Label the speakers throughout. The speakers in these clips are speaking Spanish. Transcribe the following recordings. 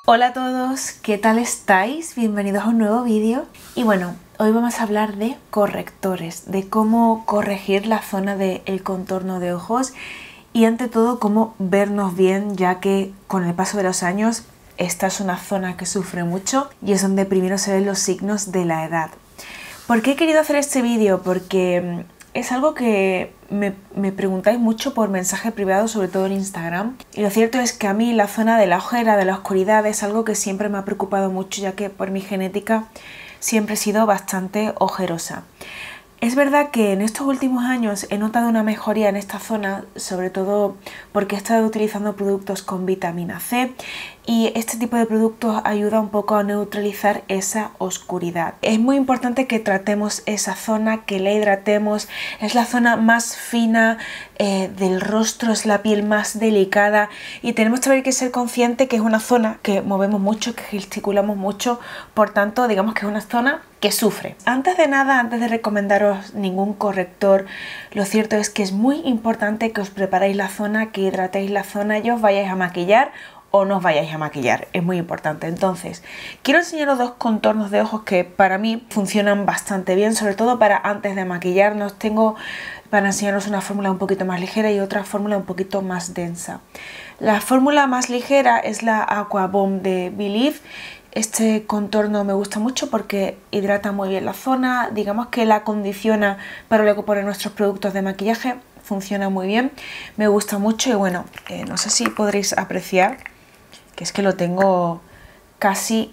Speaker 1: Hola a todos, ¿qué tal estáis? Bienvenidos a un nuevo vídeo. Y bueno, hoy vamos a hablar de correctores, de cómo corregir la zona del contorno de ojos y ante todo cómo vernos bien, ya que con el paso de los años esta es una zona que sufre mucho y es donde primero se ven los signos de la edad. ¿Por qué he querido hacer este vídeo? Porque es algo que me preguntáis mucho por mensaje privado, sobre todo en Instagram. Y lo cierto es que a mí la zona de la ojera, de la oscuridad, es algo que siempre me ha preocupado mucho, ya que por mi genética siempre he sido bastante ojerosa. Es verdad que en estos últimos años he notado una mejoría en esta zona, sobre todo porque he estado utilizando productos con vitamina C y este tipo de productos ayuda un poco a neutralizar esa oscuridad. Es muy importante que tratemos esa zona, que la hidratemos. Es la zona más fina del rostro, es la piel más delicada y tenemos que ser conscientes que es una zona que movemos mucho, que gesticulamos mucho, por tanto digamos que es una zona que sufre. Antes de nada, antes de recomendaros ningún corrector, lo cierto es que es muy importante que os preparéis la zona, que hidratéis la zona y os vayáis a maquillar o no os vayáis a maquillar, es muy importante. Entonces, quiero enseñaros dos contornos de ojos que para mí funcionan bastante bien, sobre todo para antes de maquillarnos. Tengo para enseñaros una fórmula un poquito más ligera y otra fórmula un poquito más densa. La fórmula más ligera es la Aqua Bomb de Believe. Este contorno me gusta mucho porque hidrata muy bien la zona, digamos que la acondiciona para luego poner nuestros productos de maquillaje, funciona muy bien, me gusta mucho y bueno, no sé si podréis apreciar que es que lo tengo casi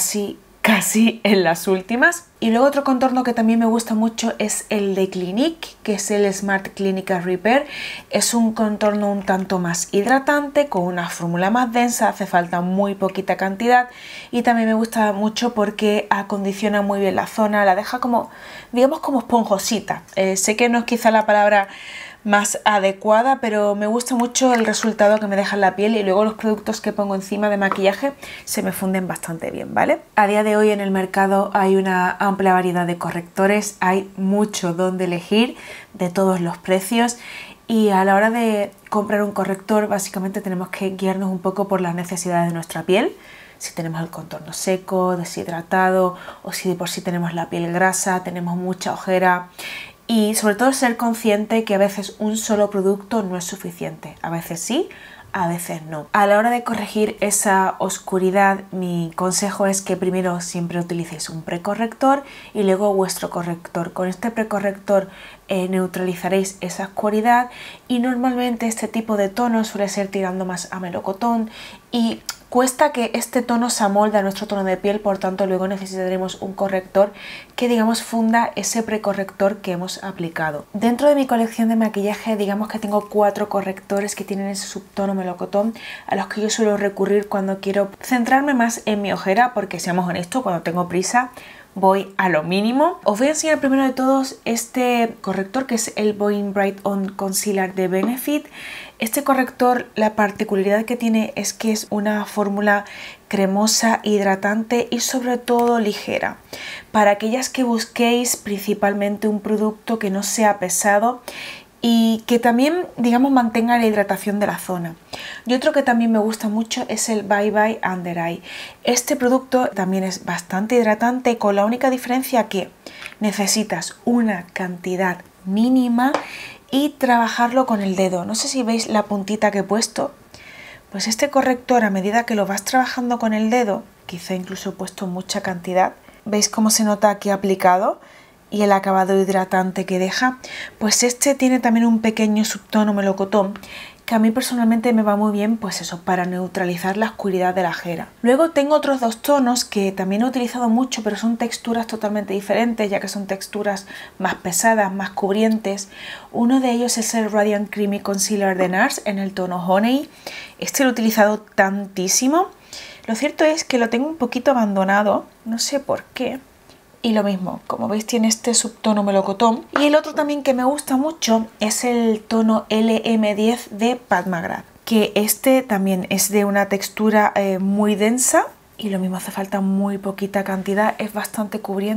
Speaker 1: en las últimas. Y luego otro contorno que también me gusta mucho es el de Clinique, que es el Smart Clinical Repair. Es un contorno un tanto más hidratante, con una fórmula más densa, hace falta muy poquita cantidad y también me gusta mucho porque acondiciona muy bien la zona, la deja como, digamos, como esponjosita. Sé que no es quizá la palabra más adecuada, pero me gusta mucho el resultado que me deja en la piel y luego los productos que pongo encima de maquillaje se me funden bastante bien, ¿vale? A día de hoy en el mercado hay una amplia variedad de correctores, hay mucho donde elegir de todos los precios y a la hora de comprar un corrector básicamente tenemos que guiarnos un poco por las necesidades de nuestra piel. Si tenemos el contorno seco, deshidratado o si de por sí tenemos la piel grasa, tenemos mucha ojera. Y sobre todo ser consciente que a veces un solo producto no es suficiente. A veces sí, a veces no. A la hora de corregir esa oscuridad, mi consejo es que primero siempre utilicéis un precorrector y luego vuestro corrector. Con este precorrector neutralizaréis esa oscuridad y normalmente este tipo de tono suele ser tirando más a melocotón y cuesta que este tono se amolde a nuestro tono de piel, por tanto luego necesitaremos un corrector que digamos funda ese precorrector que hemos aplicado. Dentro de mi colección de maquillaje digamos que tengo 4 correctores que tienen ese subtono melocotón a los que yo suelo recurrir cuando quiero centrarme más en mi ojera, porque seamos honestos, cuando tengo prisa voy a lo mínimo. Os voy a enseñar primero de todos este corrector que es el Boing Bright On Concealer de Benefit. Este corrector, la particularidad que tiene es que es una fórmula cremosa, hidratante y sobre todo ligera. Para aquellas que busquéis principalmente un producto que no sea pesado y que también, digamos, mantenga la hidratación de la zona. Y otro que también me gusta mucho es el Bye Bye Under Eye. Este producto también es bastante hidratante, con la única diferencia que necesitas una cantidad mínima y trabajarlo con el dedo. No sé si veis la puntita que he puesto. Pues este corrector, a medida que lo vas trabajando con el dedo, quizá incluso he puesto mucha cantidad, ¿veis cómo se nota aquí aplicado? Y el acabado hidratante que deja, pues este tiene también un pequeño subtono melocotón que a mí personalmente me va muy bien, pues eso, para neutralizar la oscuridad de la ojera. Luego tengo otros dos tonos que también he utilizado mucho, pero son texturas totalmente diferentes, ya que son texturas más pesadas, más cubrientes. Uno de ellos es el Radiant Creamy Concealer de NARS en el tono Honey. Este lo he utilizado tantísimo. Lo cierto es que lo tengo un poquito abandonado, no sé por qué. Y lo mismo, como veis tiene este subtono melocotón. Y el otro también que me gusta mucho es el tono LM10 de Pat McGrath, que este también es de una textura muy densa y lo mismo, hace falta muy poquita cantidad, es bastante cubriente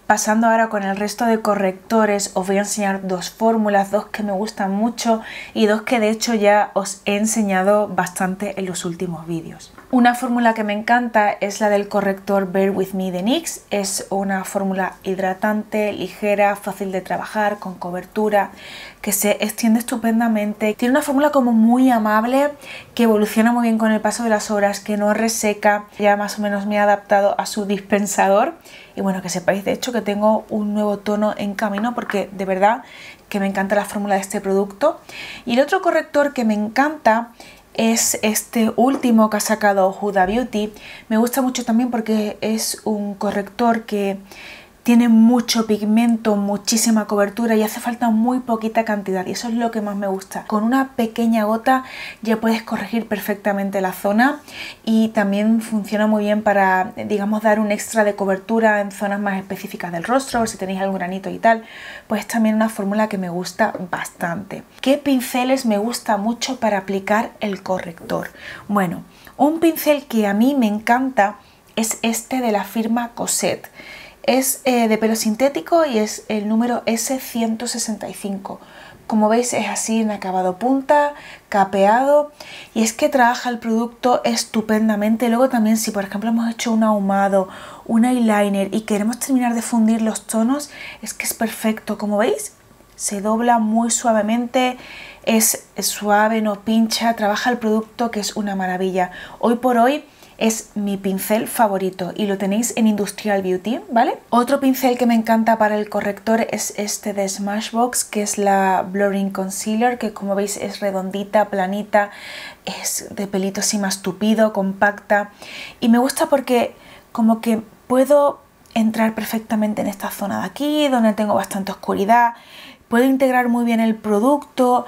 Speaker 1: Pasando ahora con el resto de correctores, os voy a enseñar dos fórmulas, dos que me gustan mucho y dos que de hecho ya os he enseñado bastante en los últimos vídeos. Una fórmula que me encanta es la del corrector Bare With Me de NYX. Es una fórmula hidratante, ligera, fácil de trabajar, con cobertura, que se extiende estupendamente. Tiene una fórmula como muy amable, que evoluciona muy bien con el paso de las horas, que no reseca. Ya más o menos me he adaptado a su dispensador. Y bueno, que sepáis de hecho que tengo un nuevo tono en camino porque de verdad que me encanta la fórmula de este producto. Y el otro corrector que me encanta es este último que ha sacado Huda Beauty. Me gusta mucho también porque es un corrector que tiene mucho pigmento, muchísima cobertura y hace falta muy poquita cantidad y eso es lo que más me gusta. Con una pequeña gota ya puedes corregir perfectamente la zona y también funciona muy bien para, digamos, dar un extra de cobertura en zonas más específicas del rostro, o si tenéis algún granito y tal, pues también una fórmula que me gusta bastante. ¿Qué pinceles me gusta mucho para aplicar el corrector? Bueno, un pincel que a mí me encanta es este de la firma Cosette. Es de pelo sintético y es el número S165. Como veis es así en acabado punta, capeado y es que trabaja el producto estupendamente. Luego también si por ejemplo hemos hecho un ahumado, un eyeliner y queremos terminar de fundir los tonos, es que es perfecto. Como veis se dobla muy suavemente, es suave, no pincha, trabaja el producto que es una maravilla. Hoy por hoy es mi pincel favorito y lo tenéis en Industrial Beauty, ¿vale? Otro pincel que me encanta para el corrector es este de Smashbox, que es la Blurring Concealer, que como veis es redondita, planita, es de pelito así más tupido, compacta y me gusta porque como que puedo entrar perfectamente en esta zona de aquí, donde tengo bastante oscuridad, puedo integrar muy bien el producto,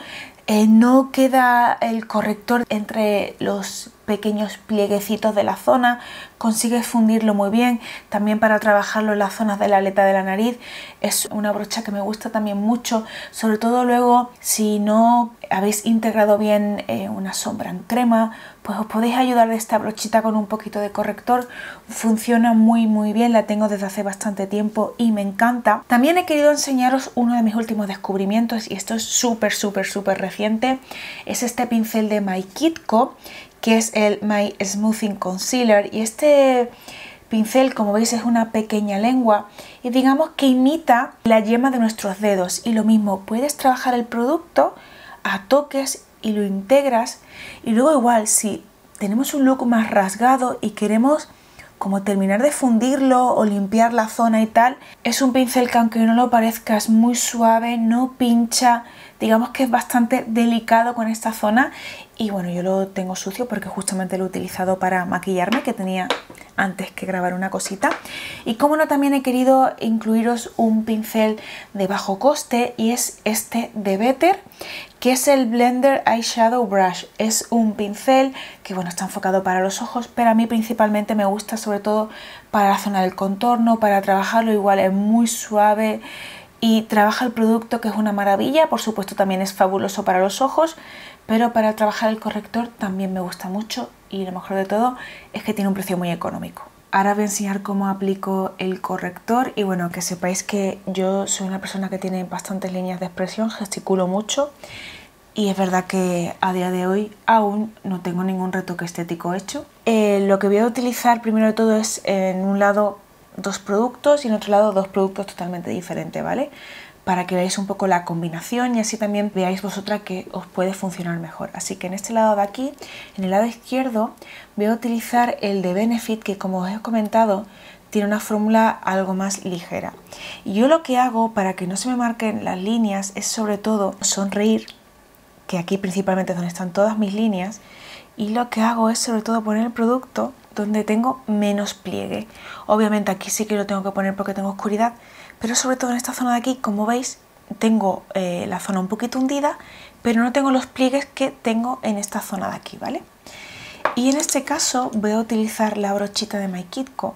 Speaker 1: no queda el corrector entre los pequeños plieguecitos de la zona, consigues fundirlo muy bien. También para trabajarlo en las zonas de la aleta de la nariz es una brocha que me gusta también mucho, sobre todo luego si no habéis integrado bien una sombra en crema, pues os podéis ayudar de esta brochita con un poquito de corrector. Funciona muy bien, la tengo desde hace bastante tiempo y me encanta. También he querido enseñaros uno de mis últimos descubrimientos y esto es súper reciente. Es este pincel de My Kit Co, que es el My Smoothing Concealer y este pincel como veis es una pequeña lengua y digamos que imita la yema de nuestros dedos y lo mismo, puedes trabajar el producto a toques y lo integras y luego igual si tenemos un look más rasgado y queremos como terminar de fundirlo o limpiar la zona y tal, es un pincel que aunque no lo parezca es muy suave, no pincha, digamos que es bastante delicado con esta zona y bueno, yo lo tengo sucio porque justamente lo he utilizado para maquillarme, que tenía antes que grabar una cosita. Y como no, también he querido incluiros un pincel de bajo coste y es este de Better, que es el Blender Eyeshadow Brush. Es un pincel que bueno, está enfocado para los ojos, pero a mí principalmente me gusta sobre todo para la zona del contorno, para trabajarlo igual, es muy suave y trabaja el producto que es una maravilla. Por supuesto también es fabuloso para los ojos, pero para trabajar el corrector también me gusta mucho y lo mejor de todo es que tiene un precio muy económico. Ahora voy a enseñar cómo aplico el corrector y bueno, que sepáis que yo soy una persona que tiene bastantes líneas de expresión, gesticulo mucho y es verdad que a día de hoy aún no tengo ningún retoque estético hecho. Lo que voy a utilizar primero de todo es en un lado dos productos y en otro lado dos productos totalmente diferentes, ¿vale? Para que veáis un poco la combinación y así también veáis vosotras que os puede funcionar mejor. Así que en este lado de aquí, en el lado izquierdo, voy a utilizar el de Benefit, que como os he comentado, tiene una fórmula algo más ligera. Y yo lo que hago para que no se me marquen las líneas es sobre todo sonreír, que aquí principalmente es donde están todas mis líneas, y lo que hago es sobre todo poner el producto donde tengo menos pliegue. Obviamente aquí sí que lo tengo que poner porque tengo oscuridad, pero sobre todo en esta zona de aquí, como veis, tengo la zona un poquito hundida, pero no tengo los pliegues que tengo en esta zona de aquí, ¿vale? Y en este caso voy a utilizar la brochita de My Kit Co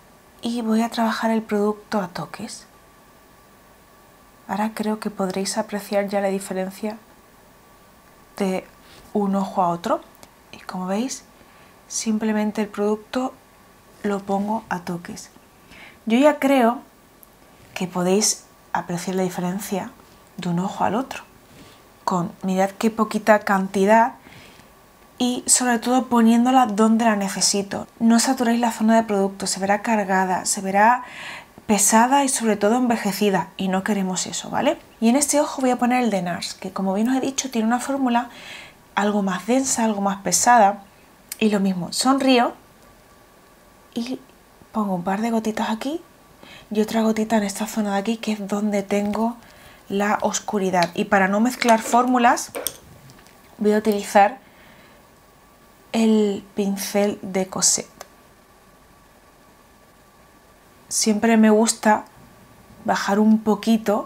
Speaker 1: y voy a trabajar el producto a toques. Ahora creo que podréis apreciar ya la diferencia de un ojo a otro. Y como veis, simplemente el producto lo pongo a toques. Yo ya creo que podéis apreciar la diferencia de un ojo al otro. Mirad qué poquita cantidad y sobre todo poniéndola donde la necesito. No saturéis la zona de producto, se verá cargada, se verá pesada y sobre todo envejecida y no queremos eso, ¿vale? Y en este ojo voy a poner el de NARS, que como bien os he dicho tiene una fórmula algo más densa, algo más pesada y lo mismo, sonrío y pongo un par de gotitas aquí y otra gotita en esta zona de aquí que es donde tengo la oscuridad. Y para no mezclar fórmulas voy a utilizar el pincel de Cosette. Siempre me gusta bajar un poquito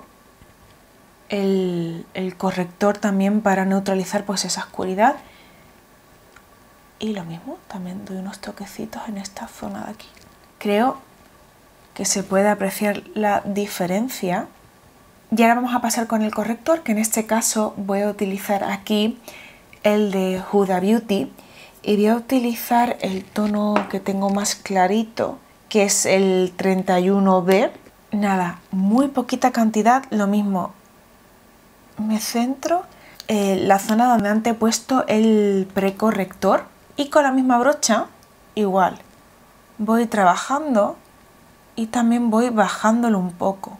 Speaker 1: el corrector también para neutralizar pues esa oscuridad. Y lo mismo, también doy unos toquecitos en esta zona de aquí. Creo que se puede apreciar la diferencia. Y ahora vamos a pasar con el corrector, que en este caso voy a utilizar aquí el de Huda Beauty. Y voy a utilizar el tono que tengo más clarito, que es el 31B. Nada, muy poquita cantidad, lo mismo. Me centro en la zona donde antes he puesto el precorrector y con la misma brocha, igual. Voy trabajando y también voy bajándolo un poco.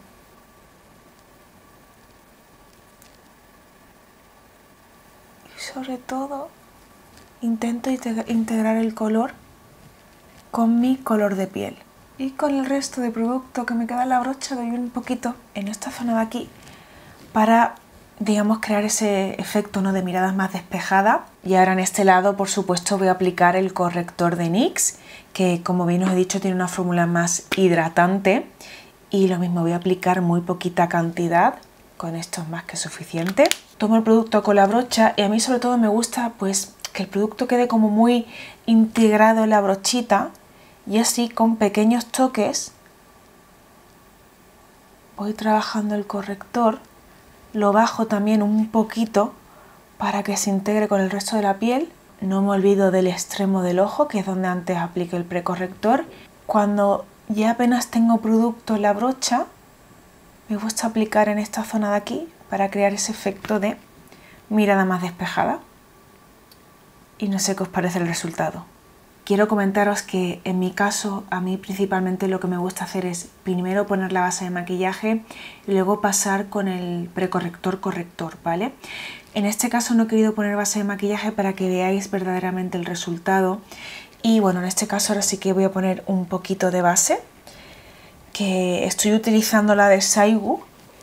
Speaker 1: Y sobre todo intento integrar el color con mi color de piel. Y con el resto de producto que me queda en la brocha doy un poquito en esta zona de aquí para, digamos, crear ese efecto, ¿no?, de miradas más despejadas. Y ahora en este lado, por supuesto, voy a aplicar el corrector de NYX, que como bien os he dicho tiene una fórmula más hidratante. Y lo mismo, voy a aplicar muy poquita cantidad, con esto es más que suficiente. Tomo el producto con la brocha y a mí sobre todo me gusta pues que el producto quede como muy integrado en la brochita y así con pequeños toques voy trabajando el corrector, lo bajo también un poquito para que se integre con el resto de la piel. No me olvido del extremo del ojo, que es donde antes apliqué el precorrector. Cuando ya apenas tengo producto en la brocha, me gusta aplicar en esta zona de aquí para crear ese efecto de mirada más despejada. Y no sé qué os parece el resultado. Quiero comentaros que en mi caso, a mí principalmente lo que me gusta hacer es primero poner la base de maquillaje y luego pasar con el precorrector corrector, ¿vale? En este caso no he querido poner base de maquillaje para que veáis verdaderamente el resultado. Y bueno, en este caso ahora sí que voy a poner un poquito de base, que estoy utilizando la de Saigu,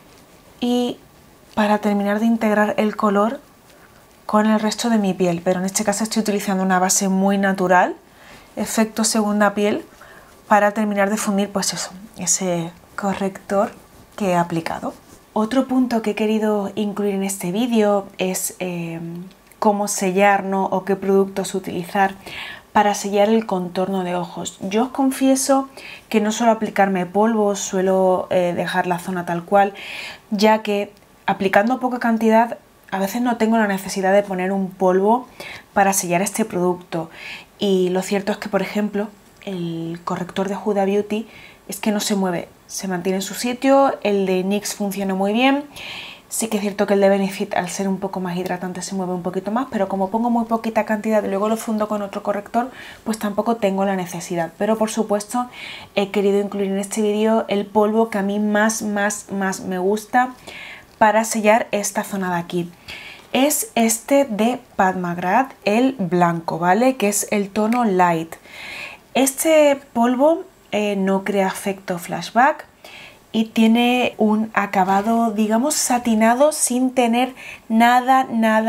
Speaker 1: y para terminar de integrar el color con el resto de mi piel, pero en este caso estoy utilizando una base muy natural, efecto segunda piel, para terminar de fundir pues eso, ese corrector que he aplicado. Otro punto que he querido incluir en este vídeo es cómo sellar, ¿no?, o qué productos utilizar para sellar el contorno de ojos. Yo os confieso que no suelo aplicarme polvos, suelo dejar la zona tal cual, ya que aplicando poca cantidad a veces no tengo la necesidad de poner un polvo para sellar este producto. Y lo cierto es que, por ejemplo, el corrector de Huda Beauty es que no se mueve, se mantiene en su sitio. El de NYX funciona muy bien. Sí que es cierto que el de Benefit, al ser un poco más hidratante, se mueve un poquito más, pero como pongo muy poquita cantidad y luego lo fundo con otro corrector, pues tampoco tengo la necesidad. Pero por supuesto he querido incluir en este vídeo el polvo que a mí más me gusta para sellar esta zona de aquí. Es este de Pat McGrath, el blanco, ¿vale?, que es el tono light. Este polvo no crea efecto flashback y tiene un acabado, digamos, satinado, sin tener nada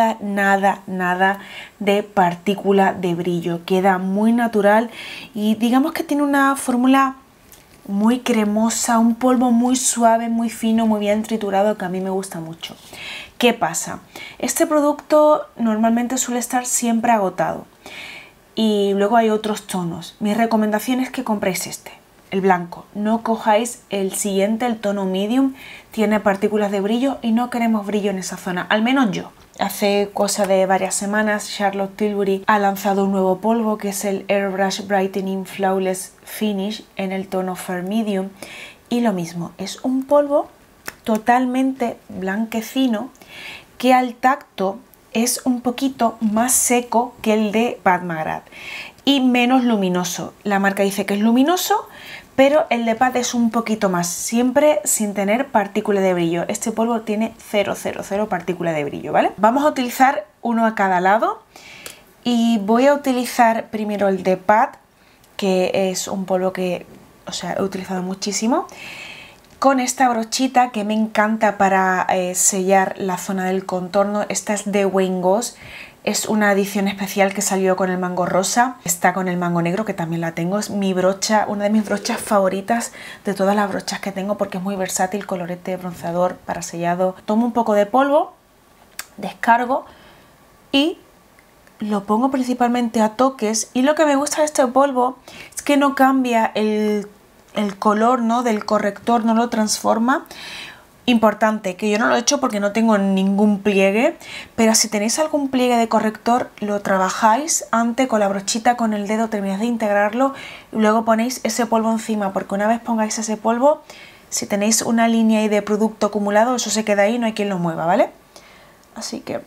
Speaker 1: de partícula de brillo. Queda muy natural y digamos que tiene una fórmula muy cremosa, un polvo muy suave, muy fino, muy bien triturado, que a mí me gusta mucho. ¿Qué pasa? Este producto normalmente suele estar siempre agotado y luego hay otros tonos. Mi recomendación es que compréis este, el blanco. No cojáis el siguiente, el tono medium, tiene partículas de brillo y no queremos brillo en esa zona, al menos yo. Hace cosa de varias semanas Charlotte Tilbury ha lanzado un nuevo polvo que es el Airbrush Brightening Flawless Finish en el tono Fair Medium Y lo mismo, es un polvo totalmente blanquecino que al tacto es un poquito más seco que el de Pat McGrath y menos luminoso. La marca dice que es luminoso, pero el de Pat es un poquito más, siempre sin tener partícula de brillo. Este polvo tiene 0, 0, 0 partícula de brillo, ¿vale? Vamos a utilizar uno a cada lado y voy a utilizar primero el de Pat, que es un polvo que, o sea, he utilizado muchísimo, con esta brochita que me encanta para sellar la zona del contorno. Esta es de Wayne Goss, es una edición especial que salió con el mango rosa, está con el mango negro que también la tengo, es mi brocha, una de mis brochas favoritas de todas las brochas que tengo porque es muy versátil, colorete, bronceador, para sellado. Tomo un poco de polvo, descargo y lo pongo principalmente a toques, y lo que me gusta de este polvo es que no cambia el color, ¿no?, del corrector, no lo transforma. Importante, que yo no lo he hecho porque no tengo ningún pliegue, pero si tenéis algún pliegue de corrector lo trabajáis antes con la brochita, con el dedo, termináis de integrarlo y luego ponéis ese polvo encima, porque una vez pongáis ese polvo, si tenéis una línea ahí de producto acumulado, eso se queda ahí, no hay quien lo mueva, ¿vale? Así que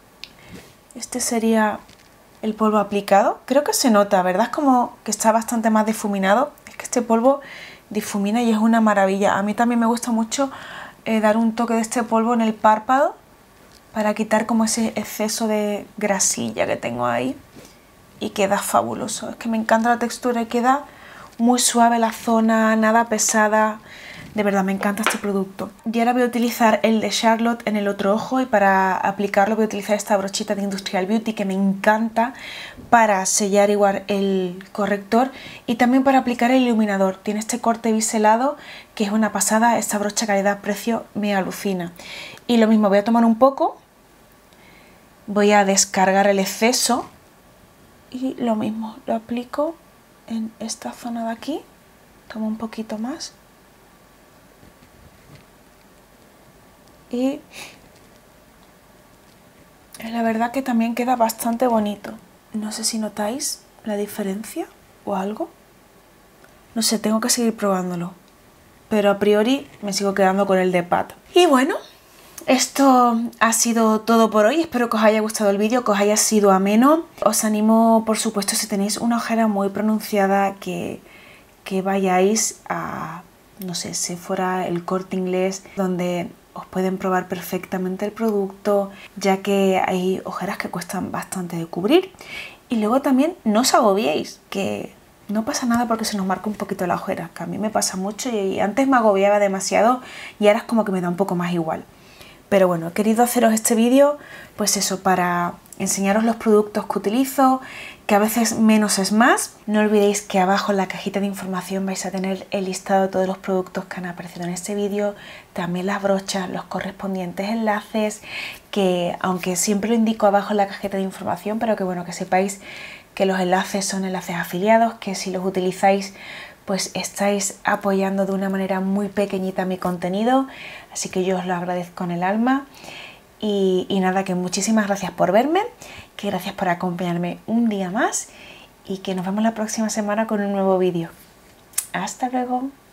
Speaker 1: este sería el polvo aplicado. Creo que se nota, ¿verdad? Es como que está bastante más difuminado. Es que este polvo difumina y es una maravilla. A mí también me gusta mucho dar un toque de este polvo en el párpado para quitar como ese exceso de grasilla que tengo ahí, y queda fabuloso. Es que me encanta la textura y queda muy suave la zona, nada pesada. De verdad me encanta este producto. Y ahora voy a utilizar el de Charlotte en el otro ojo, y para aplicarlo voy a utilizar esta brochita de Industrial Beauty que me encanta para sellar igual el corrector y también para aplicar el iluminador. Tiene este corte biselado que es una pasada, esta brocha calidad-precio me alucina. Y lo mismo, voy a tomar un poco, voy a descargar el exceso y lo mismo, lo aplico en esta zona de aquí, tomo un poquito más. Y la verdad que también queda bastante bonito. No sé si notáis la diferencia o algo. No sé, tengo que seguir probándolo. Pero a priori me sigo quedando con el de Pat. Y bueno, esto ha sido todo por hoy. Espero que os haya gustado el vídeo, que os haya sido ameno. Os animo, por supuesto, si tenéis una ojera muy pronunciada, que vayáis a, no sé, Sephora, El Corte Inglés, donde os pueden probar perfectamente el producto, ya que hay ojeras que cuestan bastante de cubrir. Y luego también no os agobiéis, que no pasa nada porque se nos marca un poquito la ojera, que a mí me pasa mucho y antes me agobiaba demasiado y ahora es como que me da un poco más igual. Pero bueno, he querido haceros este vídeo, pues eso, para enseñaros los productos que utilizo, que a veces menos es más. No olvidéis que abajo en la cajita de información vais a tener el listado de todos los productos que han aparecido en este vídeo, también las brochas, los correspondientes enlaces, que aunque siempre lo indico abajo en la cajita de información, pero que bueno, que sepáis que los enlaces son enlaces afiliados, que si los utilizáis pues estáis apoyando de una manera muy pequeñita mi contenido, así que yo os lo agradezco en el alma. Y nada, que muchísimas gracias por verme, que gracias por acompañarme un día más y que nos vemos la próxima semana con un nuevo vídeo. ¡Hasta luego!